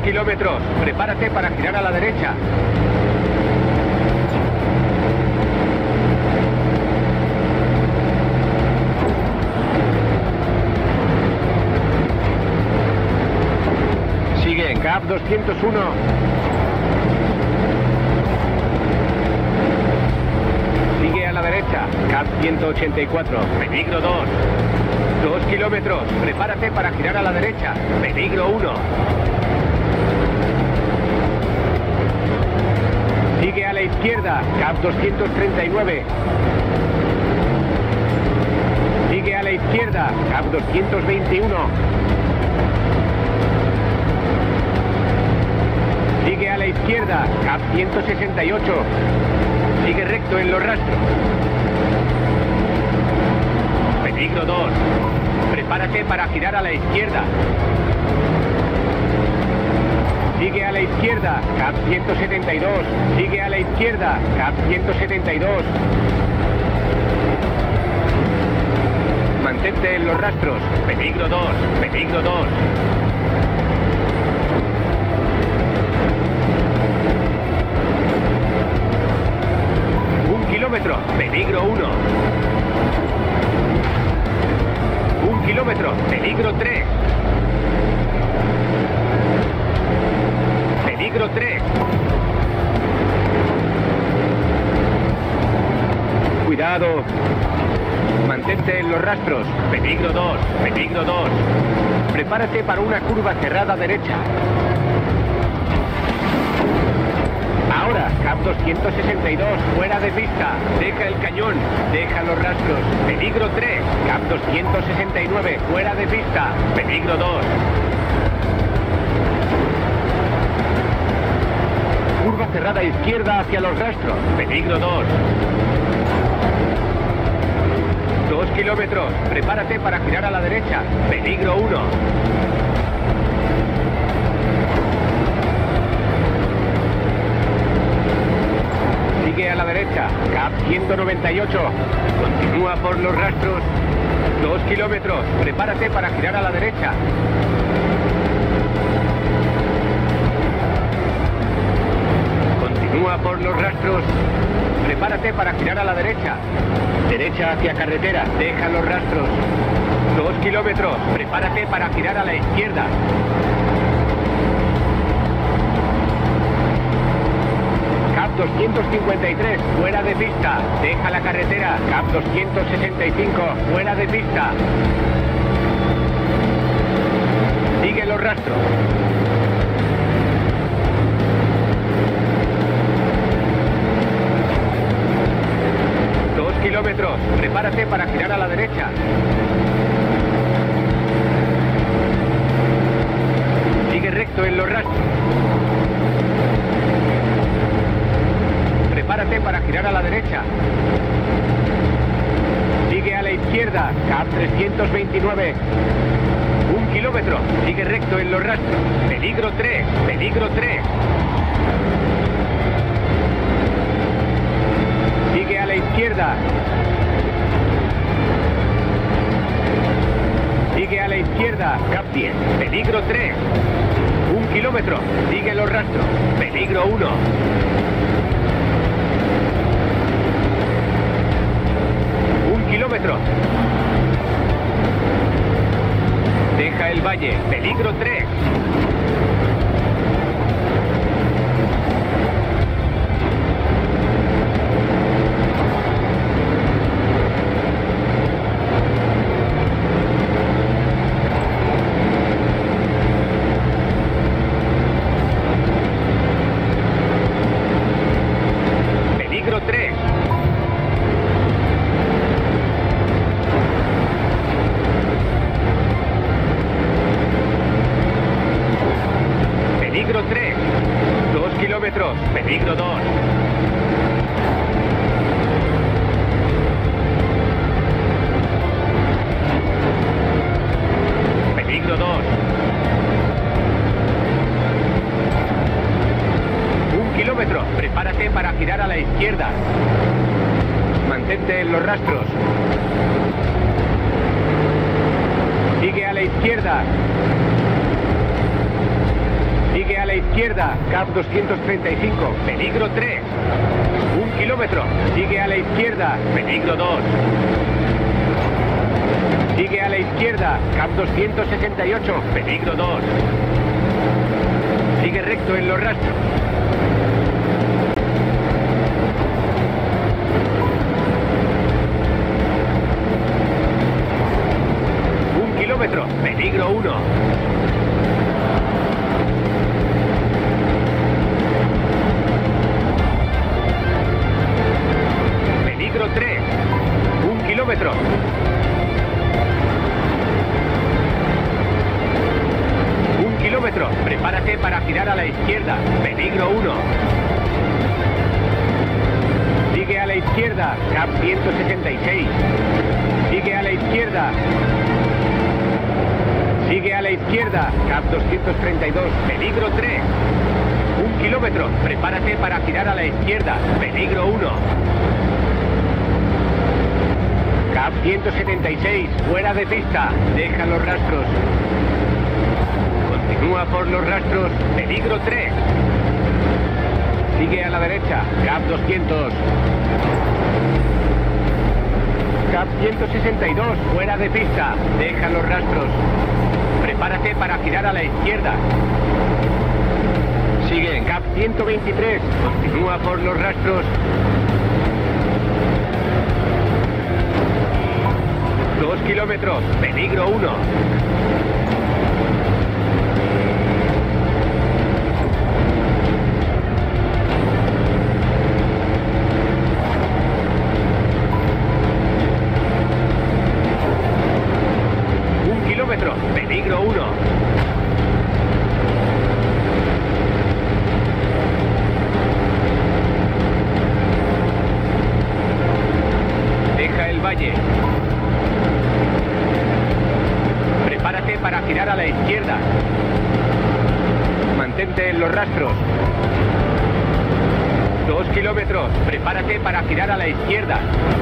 kilómetros. Prepárate para girar a la derecha. Sigue, CAP 201. Sigue a la derecha, CAP 184. Peligro 2. 2 kilómetros. Prepárate para girar a la derecha. Peligro 1. Sigue a la izquierda, CAP 239. Sigue a la izquierda, CAP 221. Sigue a la izquierda, CAP 168. Sigue recto en los rastros. Peligro 2. Prepárate para girar a la izquierda. Sigue a la izquierda, CAP 172. Sigue a la izquierda, CAP 172. Mantente en los rastros. Peligro 2. Peligro 2. Kilómetro, peligro 1. 1 kilómetro, peligro 3. Peligro 3. Cuidado. Mantente en los rastros. Peligro 2, peligro 2. Prepárate para una curva cerrada derecha. Ahora, CAP 262, fuera de pista. Deja el cañón, deja los rastros. Peligro 3, CAP 269, fuera de pista. Peligro 2. Curva cerrada izquierda hacia los rastros. Peligro 2. 2 kilómetros. Prepárate para girar a la derecha. Peligro 1. Sigue a la derecha, CAP 198. Continúa por los rastros. 2 kilómetros. Prepárate para girar a la derecha. Continúa por los rastros. Prepárate para girar a la derecha. Derecha hacia carretera. Deja los rastros. 2 kilómetros. Prepárate para girar a la izquierda. CAP 253, fuera de pista. Deja la carretera. CAP 265, fuera de pista. Sigue los rastros. Kilómetros. Prepárate para girar a la derecha. Sigue recto en los rastros. Prepárate para girar a la derecha. Sigue a la izquierda, CAP 329. 1 kilómetro. Sigue recto en los rastros. Peligro 3, peligro 3. Sigue a la izquierda. Sigue a la izquierda. CAP 10. Peligro 3. 1 kilómetro. Sigue los rastros. Peligro 1. Kilómetro. Deja el valle. Peligro 3. Peligro 3. Peligro 3. 2 kilómetros. Peligro 2. Peligro 2. 1 kilómetro. Prepárate para girar a la izquierda. Mantente en los rastros. Sigue a la izquierda. Sigue izquierda, CAP 235, peligro 3. 1 kilómetro, sigue a la izquierda, peligro 2. Sigue a la izquierda, CAP 268, peligro 2. Sigue recto en los rastros. Peligro 1. Peligro 3. 1 kilómetro. Un kilómetro. Prepárate para girar a la izquierda. Peligro 1. Sigue a la izquierda. CAP 166. Sigue a la izquierda. Sigue a la izquierda, CAP 232, peligro 3. 1 kilómetro, prepárate para girar a la izquierda, peligro 1. CAP 176, fuera de pista, deja los rastros. Continúa por los rastros, peligro 3. Sigue a la derecha, CAP 200. CAP 162, fuera de pista, deja los rastros. Prepárate para girar a la izquierda. Sigue en CAP 123. Continúa por los rastros. 2 kilómetros. Peligro 1. Peligro 1. Deja el valle. Prepárate para girar a la izquierda. Mantente en los rastros. 2 kilómetros. Prepárate para girar a la izquierda.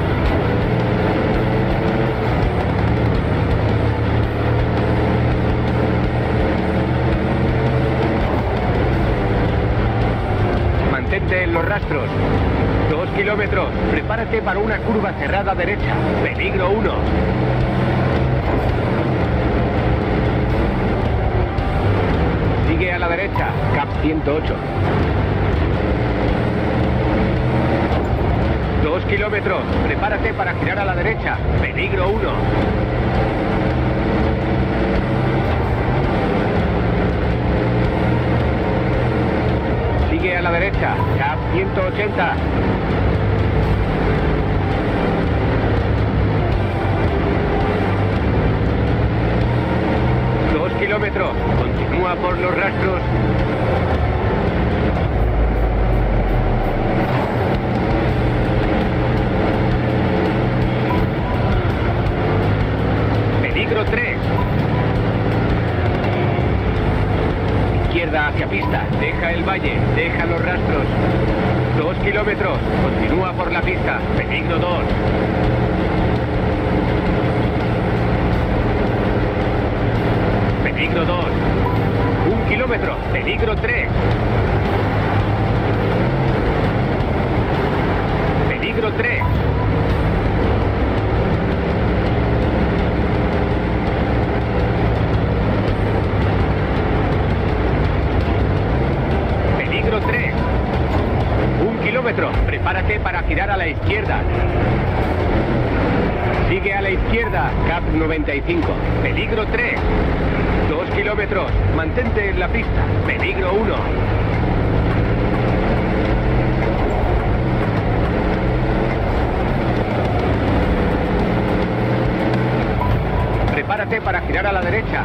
Mantente en los rastros. 2 kilómetros. Prepárate para una curva cerrada derecha. Peligro 1. Sigue a la derecha. CAP 108. 2 kilómetros. Prepárate para girar a la derecha. Peligro 1. Sigue a la derecha, CAP 180. Dos kilómetros, continúa por los rastros. Peligro 3. Izquierda hacia pista, deja el valle, deja los rastros. 2 kilómetros, continúa por la pista, peligro 2. Peligro 2. 1 kilómetro, peligro 3. Peligro 3. Peligro 3. 1 kilómetro. Prepárate para girar a la izquierda. Sigue a la izquierda. CAP 95. Peligro 3. 2 kilómetros. Mantente en la pista. Peligro 1. Prepárate para girar a la derecha.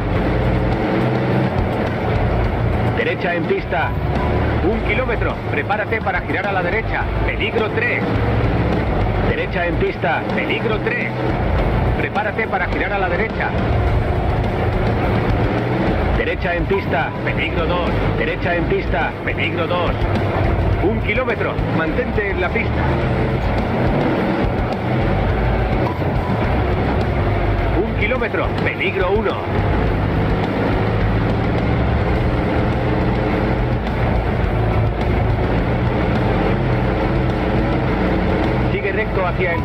Derecha en pista. 1 kilómetro. Prepárate para girar a la derecha. Peligro 3. Derecha en pista. Peligro 3. Prepárate para girar a la derecha. Derecha en pista. Peligro 2. Derecha en pista. Peligro 2. 1 kilómetro. Mantente en la pista. 1 kilómetro. Peligro 1.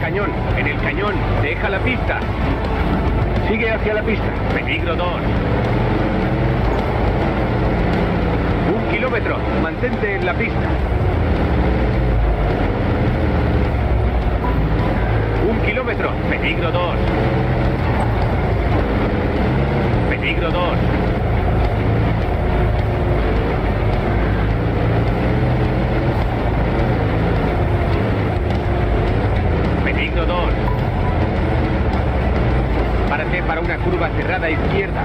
cañón. En el cañón, deja la pista. Sigue hacia la pista. Peligro 2. 1 kilómetro. Mantente en la pista. 1 kilómetro. Peligro 2. Peligro 2. Peligro 2. Párate para una curva cerrada izquierda.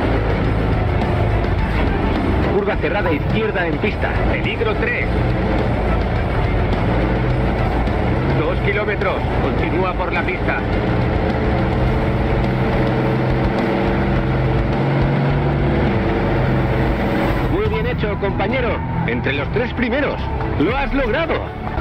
Curva cerrada izquierda en pista. Peligro 3. 2 kilómetros. Continúa por la pista. Muy bien hecho, compañero. Entre los 3 primeros. ¡Lo has logrado!